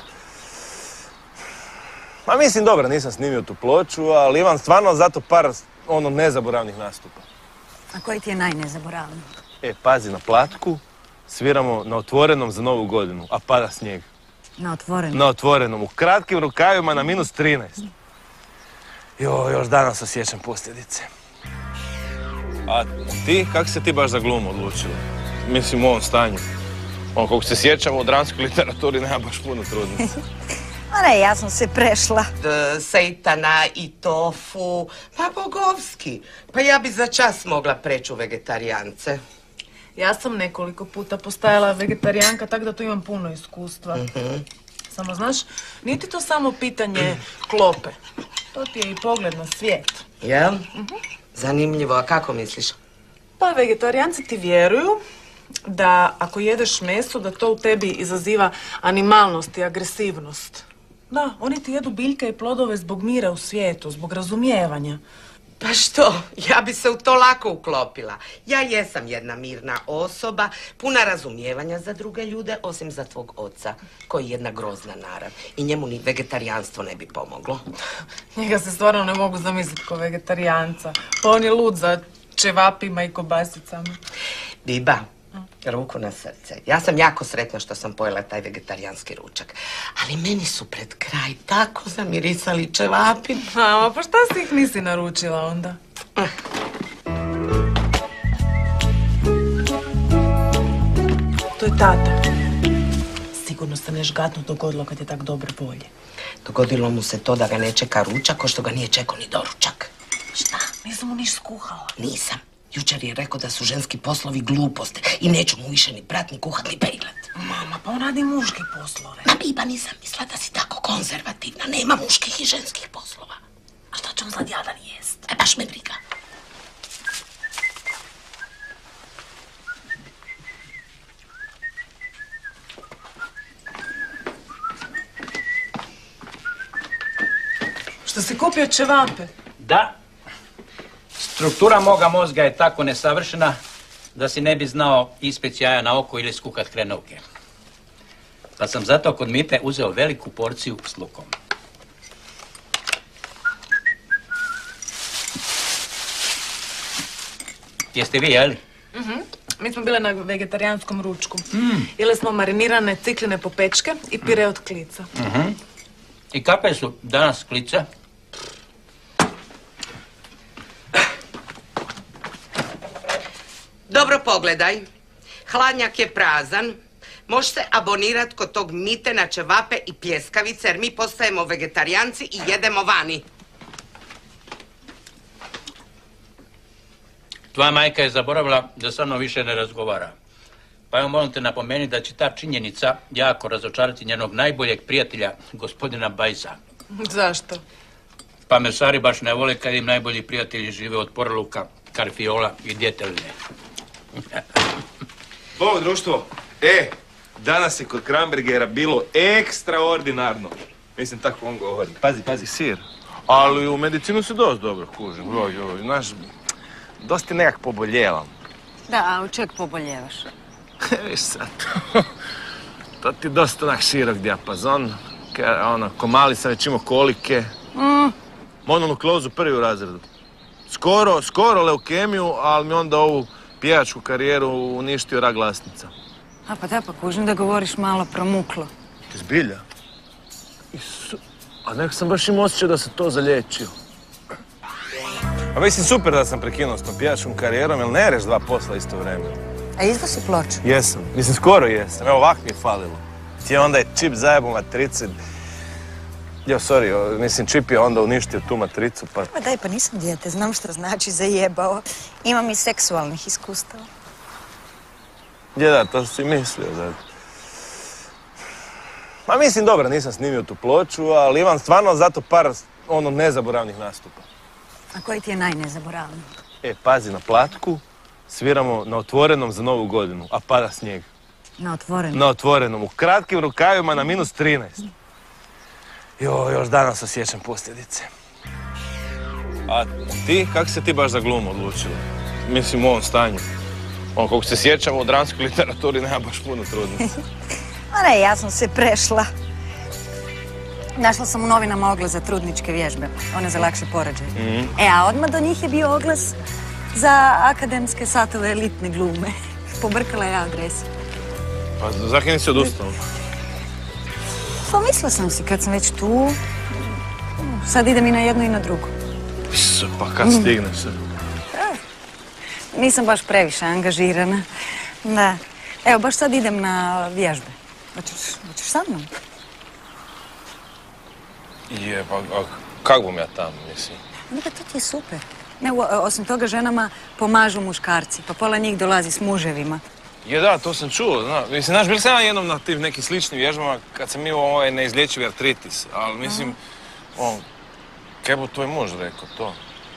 Ma mislim, dobro, nisam snimio tu ploču, ali imam stvarno zato par, ono, nezaboravnih nastupa. A koji ti je najnezaboravniji? E, pazi, na Platku sviramo na otvorenom za Novu godinu, a pada snijeg. Na otvorenom? Na otvorenom, u kratkim rukavima na minus trinaest. Jo, još danas osjećam posljedice. A ti, kako se ti baš za glumu odlučila? Mislim, u ovom stanju. Ono, kako se sjećamo, u dramskoj literaturi nema baš puno trudnica. Ma ne, ja sam se prešla. D, sejtana i tofu, pa bogovski. Pa ja bi za čas mogla preći u vegetarijance. Ja sam nekoliko puta postajala vegetarijanka, tako da tu imam puno iskustva. Mm-hmm. Samo, znaš, nije ti to samo pitanje klope. To ti je i pogled na svijet. Jel? Mm-hmm. Zanimljivo, a kako misliš? Pa vegetarijanci ti vjeruju da ako jedeš meso, da to u tebi izaziva animalnost i agresivnost. Da, oni ti jedu biljke i plodove zbog mira u svijetu, zbog razumijevanja. Pa što, ja bi se u to lako uklopila. Ja jesam jedna mirna osoba, puna razumijevanja za druge ljude, osim za tvog oca, koji je jedna grozna narav. I njemu ni vegetarijanstvo ne bi pomoglo. Njega se stvarno ne mogu zamisliti ko vegetarijanca. Pa on je lud za čevapima i kobasicama. Biba, ruku na srce. Ja sam jako sretna što sam pojela taj vegetarijanski ručak. Ali meni su pred kraj tako zamirisali čevapi. Mama, pa šta si ih nisi naručila onda? To je tata. Sigurno se ne žgatno dogodilo kad je tak dobre volje. Dogodilo mu se to da ga ne čeka ručak, ko što ga nije čekao ni doručak. Šta? Nisam mu niš skuhala. Nisam. Jučer je rekao da su ženski poslovi gluposti i neću mu više ni prat, ni kuhat, ni peglat. Mama, pa on radi muške poslove. Ma Biba, nisam mislila da si tako konzervativna. Nema muških i ženskih poslova. A šta će on sad jadan jest? E, baš me briga. Što si kupio čevape? Da. Struktura moga mozga je tako nesavršena da si ne bi znao ispeć jaja na oko ili skuhat hrenovke. Pa sam zato kod Mipe uzeo veliku porciju s lukom. Jeste vi jeli? Mhm. Mi smo bile na vegetarijanskom ručku. Mm. Jeli smo marinirane cikline popečke i pire od klica. Mhm. I kakve su danas klice? Dobro pogledaj. Hladnjak je prazan. Možeš se abonirat kod tog Mite na čevape i pljeskavice, jer mi postajemo vegetarijanci i jedemo vani. Tvoja majka je zaboravila da sa mnom više ne razgovara. Pa evo molim te napomenuti da će ta činjenica jako razočarati njenog najboljeg prijatelja, gospodina Bajza. Zašto? Pa mesari baš ne vole kad im najbolji prijatelji žive od porluka, karfiola i djeteline. Bog društvo, e, danas je kod Krambergera bilo ekstraordinarno. Mislim, tako on govori. Pazi, pazi. Sir. Ali u medicinu se dosta dobro kužim. Joj, joj, znaš, dosta nekak poboljevam. Da, a u čeg poboljevaš? Viš sad, to ti dosta onak širok dijapazon. Ono, ko mali sam već imao kolike. Mm. Mononukleozu prvi u razredu. Skoro, skoro leukemiju, ali mi onda ovu pjevačku karijeru uništio rak glasnica. A pa da, pa kužim da govoriš malo promuklo. Zbilja? Isu... A nekako sam baš imao osjećaj da se to zaliječio. A mislim, super da sam prekinuo s tom pjevačkom karijerom, jer ne reš dva posla isto vreme. A izdao si ploču? Jesam. Mislim, skoro jesam. Evo, ovak mi je falilo. Ti onda je čip zajebao matrice. Jo, sorry, mislim, čip je onda uništio tu matricu, pa... Pa daj, pa nisam dijete, znam što znači zajebao. Imam i seksualnih iskustava. Je, da, to si mislio, da. Ma mislim, dobro, nisam snimio tu ploču, ali imam stvarno zato par, ono, nezaboravnih nastupa. A koji ti je najnezaboravniji? E, pazi, na Platku sviramo na otvorenom za Novu godinu, a pada snijeg. Na otvorenom? Na otvorenom, u kratkim rukavima na minus trinaest. Jo, još danas osjećam posljedice. A ti, kako se ti baš za glumu odlučila? Mislim, u ovom stanju. Ono, kako se sjećamo, u dramskoj literaturi nema baš puno trudnica. Ma ne, ja sam se prešla. Našla sam u novinama oglas za trudničke vježbe, one za lakše porođaje. Mm-hmm. E, a odmah do njih je bio oglas za akademske satove elitne glume. Pobrkala je adresu. Pa zakaj nisi odustala? Pa mislila sam si kad sam već tu, sad idem i na jedno i na drugo. Isu, pa kad stigneš se? E, nisam baš previše angažirana. Da. Evo, baš sad idem na vježbe. Hoćeš, hoćeš sa mnom? Je, pa a, kak bom ja tamo, mislim? Da, to ti je super. Ne, osim toga ženama pomažu muškarci, pa pola njih dolazi s muževima. Je, da, to sam čuo, zna. Mislim, znaš, bili sam ja jednom na tim nekim sličnim vježbama kad sam imao ovaj neizlječivi artritis, ali mislim, on, kaj bo tvoj muž rekao to?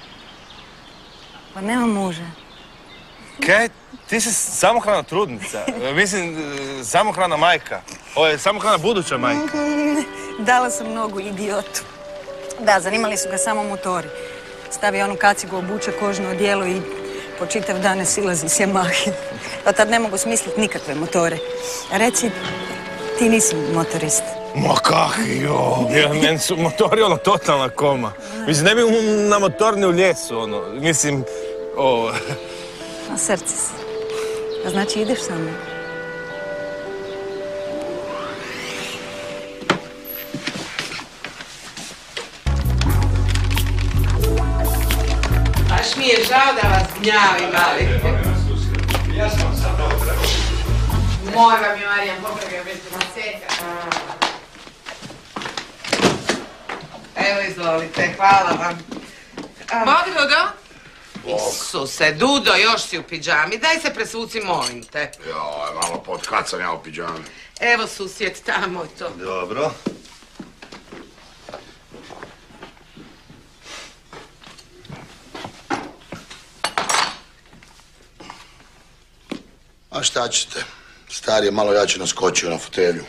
Pa nema muža. Kaj? Ti si samohrana trudnica, mislim, samohrana majka. Ovo je samohrana buduća majka. Dala sam nogu idiotu. Da, zanimali su ga samo motori. Stavi onu kacigu, obuče kožno odijelo i po čitav dan ne silazi s Yamahe. Pa tad ne mogu smisliti nikakve motore. Reci, ti nisi motorist. Ma kak, jo, ja, meni su motori ono totalna koma. Mislim, ne bi na motorni u ljesu, ono, mislim, ovo... Na srce si. A znači ideš sa mnom? Baš mi je žao da vas gnjavim, ali... Ja sam sad dobro. Moj vam je Marijan popravio bez maceta. Evo, izvolite, hvala vam. Moglo ga? Isuse, Dudo, još si u pidžami. Daj se presvuci, molim te. Joj, malo pod, kad sam ja u pidžami? Evo, susjed, tamo je to. Dobro. A šta ćete? Star je malo jače naskočio na fotelju.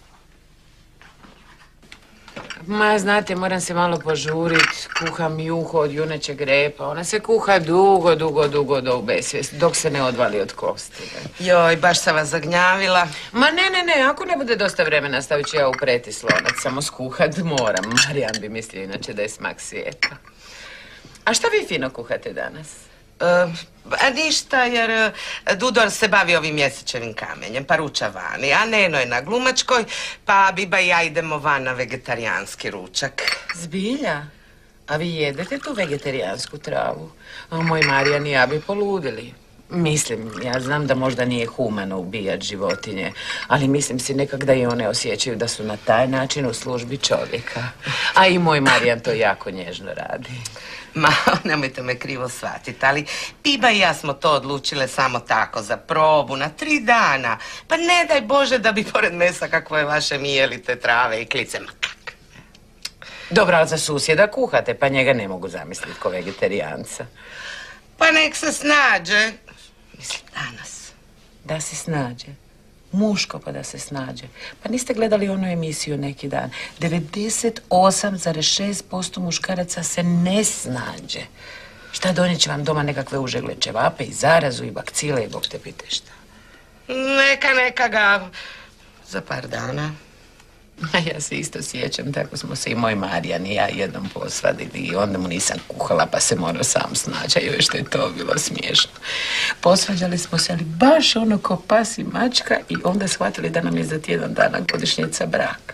Ma, znate, moram se malo požurit. Kuham juho od junećeg repa. Ona se kuha dugo, dugo, dugo do u besvijest, dok se ne odvali od kosti. Joj, baš sam vas zagnjavila. Ma ne, ne, ne, ako ne bude dosta vremena, stavit ću ja u pretis lonac. Samo skuhat moram. Marijan bi mislio inače da je smak svijeta. A šta vi fino kuhate danas? A ništa, jer Dudo se bavi ovim mjesečevim kamenjem, pa ruča vani, a Neno je na glumačkoj, pa Biba i ja idemo van na vegetarijanski ručak. Zbilja? A vi jedete tu vegetarijansku travu? A moj Marijan i ja bi poludili. Mislim, ja znam da možda nije humano ubijat životinje, ali mislim si nekak da i one osjećaju da su na taj način u službi čovjeka. A i moj Marijan to jako nježno radi. Ma, nemojte me krivo shvatiti, ali Biba i ja smo to odlučile samo tako, za probu, na tri dana. Pa ne daj Bože da bi pored mesa kakvo je vaše mi jeli te trave i klice, ma kak. Dobro, ali za susjeda kuhate, pa njega ne mogu zamisliti ko vegetarijanca. Pa nek se snađe. Mislim, danas. Da se snađe. Muško pa da se snađe. Pa niste gledali onu emisiju neki dan? devedeset osam zarez šest posto muškaraca se ne snađe. Šta, donijet će vam doma nekakve užegle ćevape i zarazu i bakcile i bog te pite šta? Neka, neka ga za par dana. A ja se isto sjećam, tako smo se i moj Marijan i ja jednom posvadili i onda mu nisam kuhala pa se morao sam snaći, joj što je to bilo smiješno. Posvađali smo se, ali baš ono ko pas i mačka i onda shvatili da nam je za tjedan dana godišnjica braka.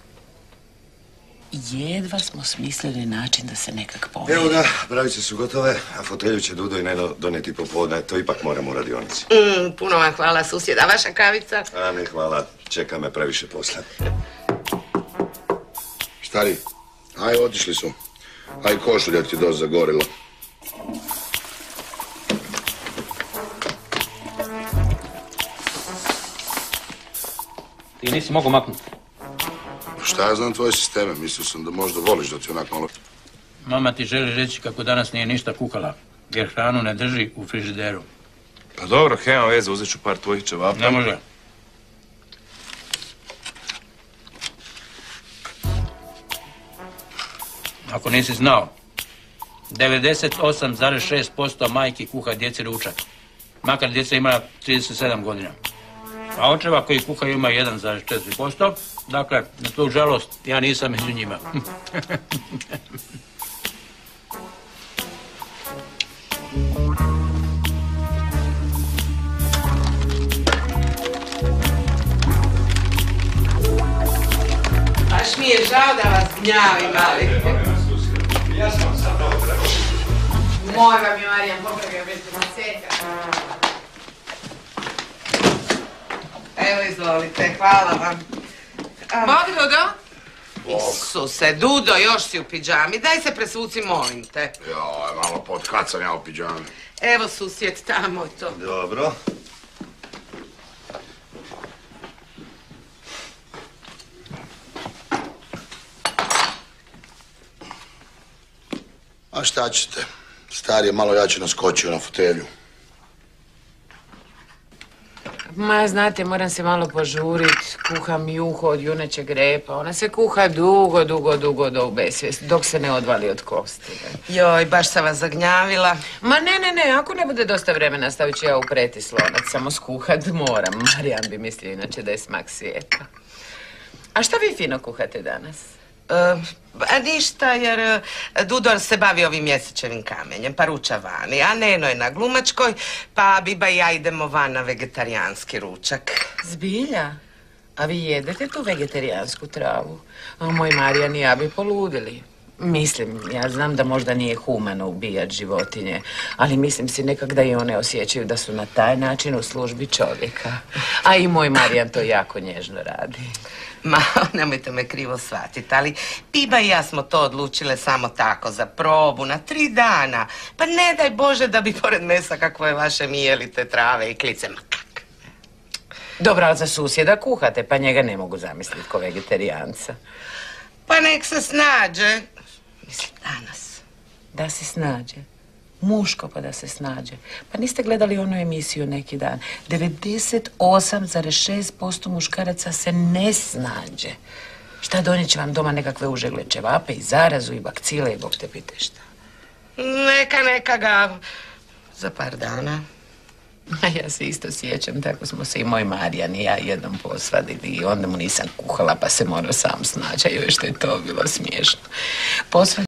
Jedva smo smislili način da se nekak pomije. Evo da, bravice su gotove, a fotelju će Dudo i Neno donijeti popodne, to ipak moramo u radionici. Mm, puno vam hvala, susjeda. A vaša kavica? A ne, hvala, čeka me previše posla. Stari, aj, otišli su. Aj, košulja ti dosta zagorilo. Ti nisi mogu maknuti. Šta ja znam tvoje sisteme? Mislio sam da možda voliš da ti onak malo... Mama ti želi reći kako danas nije ništa kuhala, jer hranu ne drži u frižideru. Pa dobro, nema veze, uzet ću par tvojih ćevapa. Ne može. Ako nisi znao, devedeset osam zarez šest posto majki kuha djeci ručak, makar djeca ima trideset sedam godina. A očeva koji kuhaju ima jedan zarez četiri posto, dakle, na tu žalost, ja nisam među njima. Baš mi je žao da vas gnjavim, ali... Ja sam sad dobro. Moj vam je Marijan popravio bez maceta. Evo, izvolite, hvala vam. Moglo ga? Isuse, Dudo, još si u pidžami. Daj se presvuci, molim te. Joj, malo pod, kad sam ja u pidžami? Evo, susjed, tamo je to. Dobro. A šta ćete? Star je malo jače naskočio na fotelju. Ma, znate, moram se malo požurit. Kuham juhu od junećeg repa. Ona se kuha dugo, dugo, dugo do besvijest, dok se ne odvali od kosti. Joj, baš sam vas zagnjavila. Ma ne, ne, ne, ako ne bude dosta vremena, stavit ću ja u pretis lonac. Samo skuhat moram. Marijan bi mislio inače da je smak svijeta. A šta vi fino kuhate danas? A ništa, jer e, Dudor se bavi ovim mjesečevim kamenjem, pa ruča vani, a Neno je na glumačkoj, pa Biba i ja idemo van na vegetarijanski ručak. Zbilja? A vi jedete tu vegetarijansku travu? A moj Marijan i ja bi poludili. Mislim, ja znam da možda nije humano ubijat životinje, ali mislim si nekak da i one osjećaju da su na taj način u službi čovjeka. A i moj Marijan to jako nježno radi. Ma, nemojte me krivo shvatiti, ali Biba i ja smo to odlučile samo tako, za probu, na tri dana. Pa ne daj Bože da bi pored mesa kakvo je vaše mi jeli te trave i klice, ma kak. Dobro, ali za susjeda kuhate, pa njega ne mogu zamisliti ko vegetarijanca. Pa nek se snađe. Mislim, danas. Da se snađe. Muško pa da se snađe. Pa niste gledali onu emisiju neki dan? devedeset osam zarez šest posto muškaraca se ne snađe. Šta donijet će vam doma nekakve užegle ćevape i zarazu i bakcile i bog te pite šta? Neka, neka ga za par dana. A ja se isto sjećam, tako smo se i moj Marijan i ja jednom posvadili i onda mu nisam kuhala pa se morao sam snaći, a joj što je to bilo smiješno. Posvadili